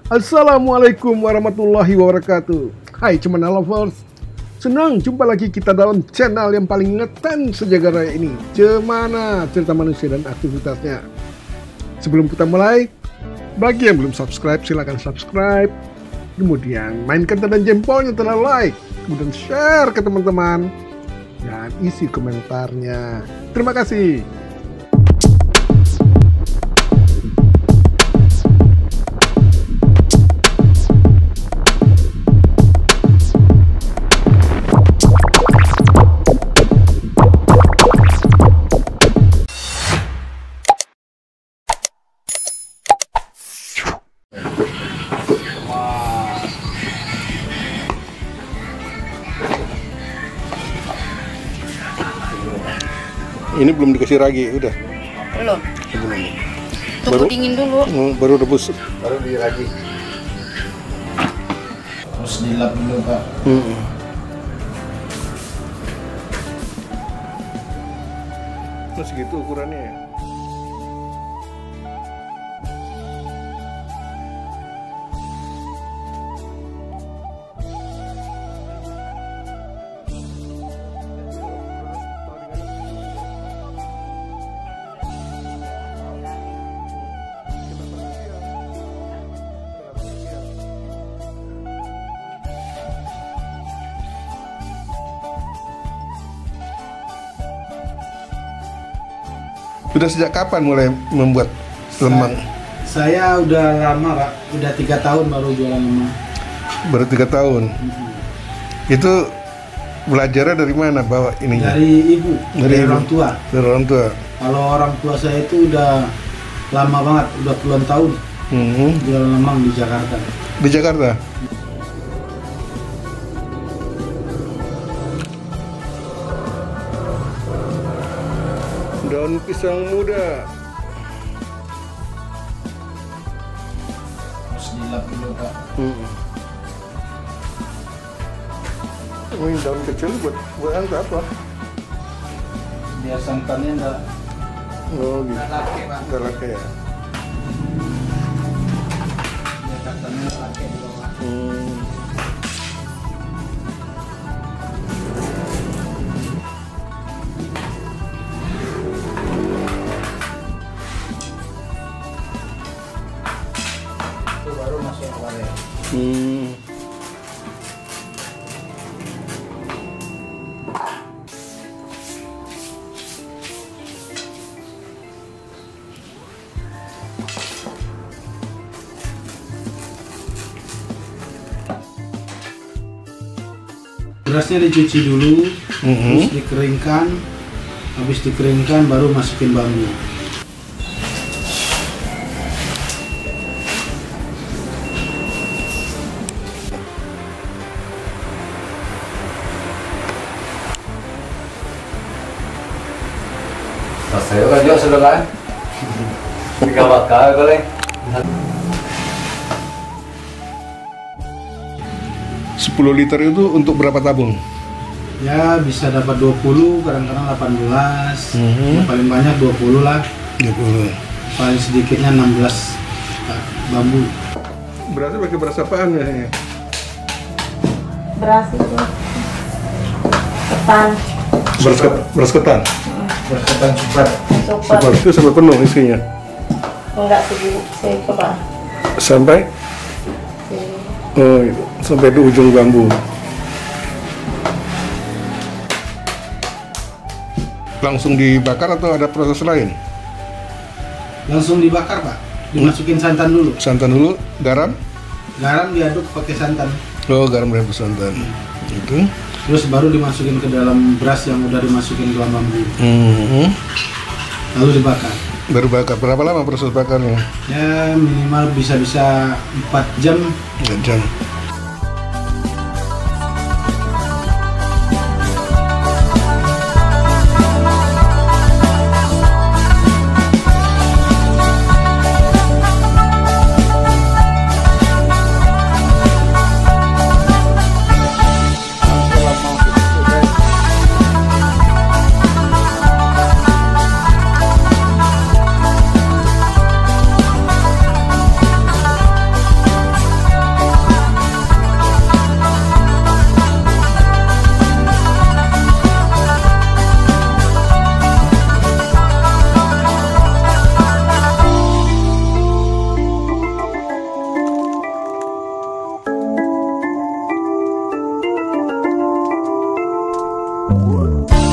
Assalamualaikum warahmatullahi wabarakatuh. Hai Cemana Lovers, senang jumpa lagi kita dalam channel yang paling ngeten sejagat raya ini, Cemana, cerita manusia dan aktivitasnya. Sebelum kita mulai, bagi yang belum subscribe silahkan subscribe, kemudian mainkan tanda jempolnya, tanda like, kemudian share ke teman-teman, dan isi komentarnya. Terima kasih. Ini belum dikasih ragi, udah? Belum. Belum. Tunggu dingin dulu. Baru rebus. Baru di ragi. Terus dilap dulu, Pak. Nah, segitu ukurannya ya? Sudah sejak kapan mulai membuat lemang? Saya udah lama, Pak. Udah 3 tahun baru jualan lemang. Baru 3 tahun. Itu belajarnya dari mana bawa ininya? Dari ibu, dari ibu. orang tua. Dari orang tua. Kalau orang tua saya itu udah lama banget, udah puluhan tahun jualan lemang di Jakarta. Di Jakarta? Daun pisang muda. Terus dilap dulu, Pak. Ini daun kecil buat apa? Biar santannya enggak Oh gitu. laki, Pak. Nggak laki ya? Biar santannya enggak laki dulu, Pak. Itu baru masuk wadah. Berasnya dicuci dulu, terus dikeringkan. Habis dikeringkan baru masukin bambu. Saya kan juga sudah kan, tiga bakal boleh. 10 liter itu untuk berapa tabung? Ya bisa dapat 20, kadang-kadang 18. Ya, paling banyak 20 lah. 20. Paling sedikitnya 16 bambu. Berarti pakai beras apaan ya? Beras itu ketan. Beras ketan? Beras ketan super. Super itu sampai penuh isinya? Enggak segitu, Pak. Sampai? Oh itu, sampai di ujung bambu. Langsung dibakar atau ada proses lain? Langsung dibakar, Pak. Dimasukin santan dulu. Santan dulu, garam? Garam diaduk pakai santan. Oh, garam dan santan. Itu. Terus baru dimasukin ke dalam beras yang udah dimasukin ke dalam bambu. Lalu dibakar. Baru bakar. Berapa lama proses bakarnya? Ya minimal bisa-bisa 4 jam. 4 jam. Bu.